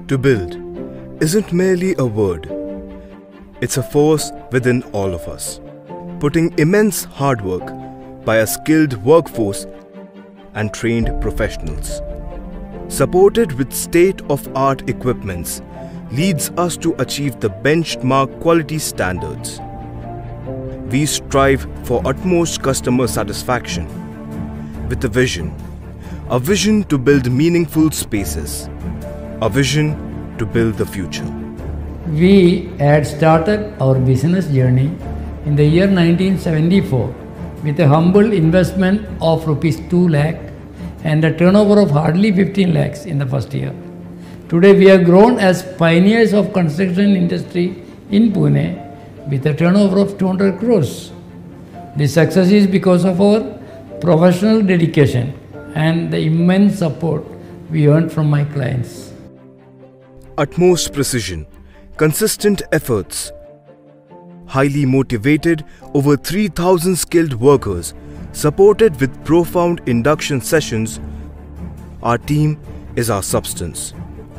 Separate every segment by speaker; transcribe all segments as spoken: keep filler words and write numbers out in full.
Speaker 1: To build isn't merely a word. It's a force within all of us, putting immense hard work by a skilled workforce and trained professionals. Supported with state-of-art equipments, leads us to achieve the benchmark quality standards. We strive for utmost customer satisfaction with a vision, a vision to build meaningful spaces, a vision to build the future.
Speaker 2: We had started our business journey in the year nineteen seventy-four with a humble investment of rupees two lakh and a turnover of hardly fifteen lakhs in the first year. Today we have grown as pioneers of construction industry in Pune with a turnover of two hundred crores. This success is because of our professional dedication and the immense support we earned from my clients.
Speaker 1: Utmost precision, consistent efforts, highly motivated over three thousand skilled workers supported with profound induction sessions, our team is our substance.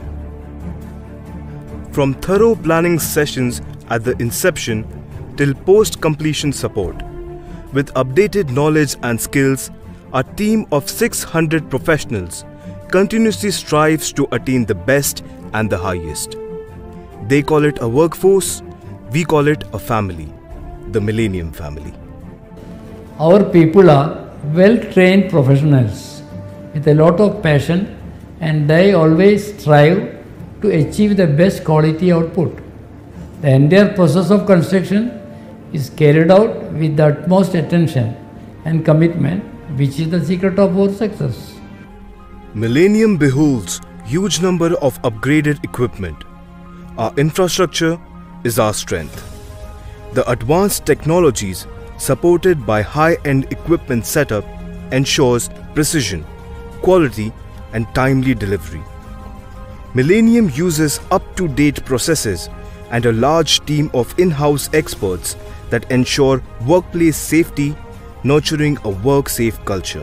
Speaker 1: From thorough planning sessions at the inception till post-completion support, with updated knowledge and skills, our team of six hundred professionals continuously strives to attain the best and the highest. They call it a workforce, we call it a family, the Millennium family.
Speaker 2: Our people are well-trained professionals with a lot of passion, and they always strive to achieve the best quality output. The entire process of construction is carried out with the utmost attention and commitment, which is the secret of our success.
Speaker 1: Millennium beholds huge number of upgraded equipment. Our infrastructure is our strength. The advanced technologies supported by high-end equipment setup ensures precision, quality and timely delivery. Millennium uses up-to-date processes and a large team of in-house experts that ensure workplace safety, nurturing a work-safe culture.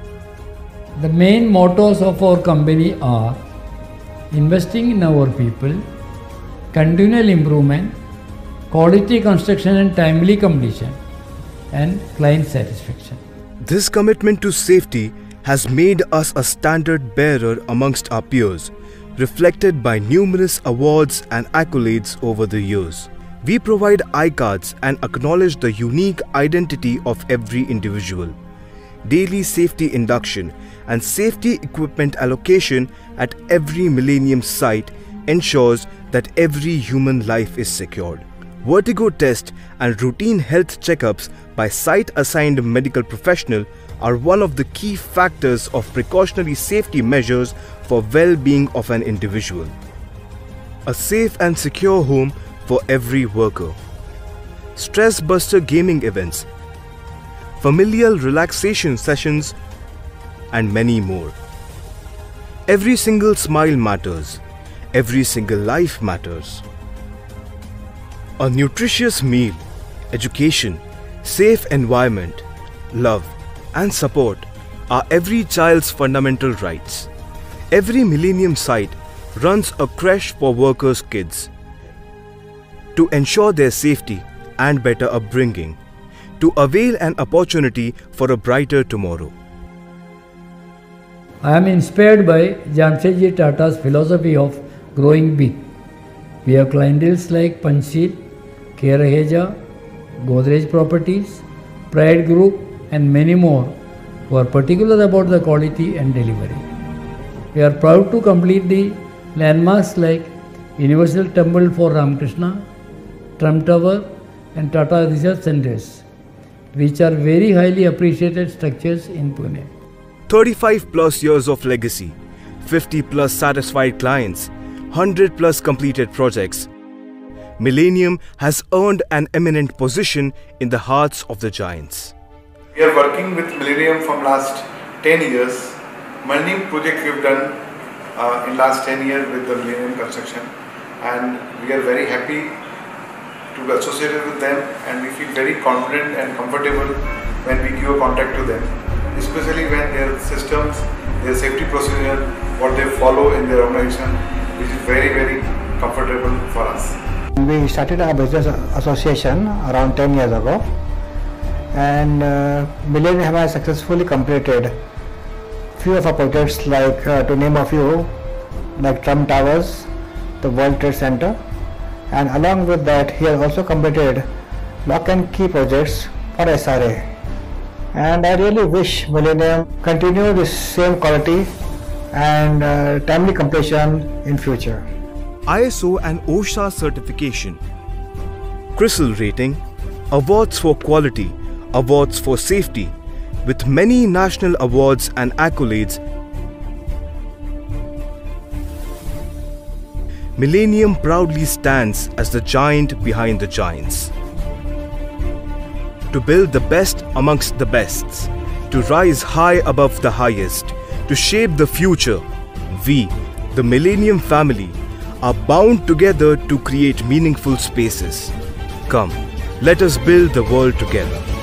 Speaker 2: The main mottos of our company are investing in our people, continual improvement, quality construction and timely completion, and client satisfaction.
Speaker 1: This commitment to safety has made us a standard bearer amongst our peers, reflected by numerous awards and accolades over the years. We provide I-cards and acknowledge the unique identity of every individual. Daily safety induction and safety equipment allocation at every Millennium site ensures that every human life is secured. Vertigo test and routine health checkups by site-assigned medical professional are one of the key factors of precautionary safety measures for well-being of an individual. A safe and secure home for every worker. Stress buster gaming events, familial relaxation sessions, and many more. Every single smile matters. Every single life matters. A nutritious meal, education, safe environment, love, and support are every child's fundamental rights. Every Millennium site runs a creche for workers' kids to ensure their safety and better upbringing, to avail an opportunity for a brighter tomorrow.
Speaker 2: I am inspired by Jamshedji Tata's philosophy of growing big. We have clientele like Panchsheel, K. Raheja, Godrej Properties, Pride Group, and many more who are particular about the quality and delivery. We are proud to complete the landmarks like Universal Temple for Ramakrishna, Trump Tower, and Tata Research Centers, which are very highly appreciated structures in Pune.
Speaker 1: thirty-five plus years of legacy, fifty plus satisfied clients, one hundred plus completed projects. Millennium has earned an eminent position in the hearts of the giants.
Speaker 3: We are working with Millennium from last ten years. Many projects we have done uh, in last ten years with the Millennium Construction, and we are very happy to be associated with them, and we feel very confident and comfortable when we give a contract to them, especially when their systems, their safety procedure, what they follow in their organization which is very, very comfortable for us.
Speaker 4: We started our business association around ten years ago, and uh, Millennium has successfully completed few of our projects, like uh, to name a few, like Trump Towers, the World Trade Center, and along with that he has also completed lock and key projects for S R A. And I really wish Millennium continue this same quality and uh, timely completion in future.
Speaker 1: I S O and OSHA certification, CRISIL rating, awards for quality, awards for safety, with many national awards and accolades, Millennium proudly stands as the giant behind the giants. To build the best amongst the bests, to rise high above the highest, to shape the future, we, the Millennium family, are bound together to create meaningful spaces. Come, let us build the world together.